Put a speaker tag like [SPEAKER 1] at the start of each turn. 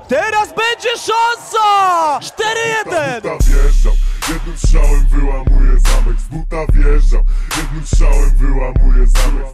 [SPEAKER 1] Teraz będzie szansa! 4-1!
[SPEAKER 2] buta wjeżdżam, jednym strzałem wyłamuję zamek. Z buta wjeżdżam, jednym strzałem wyłamuję zamek.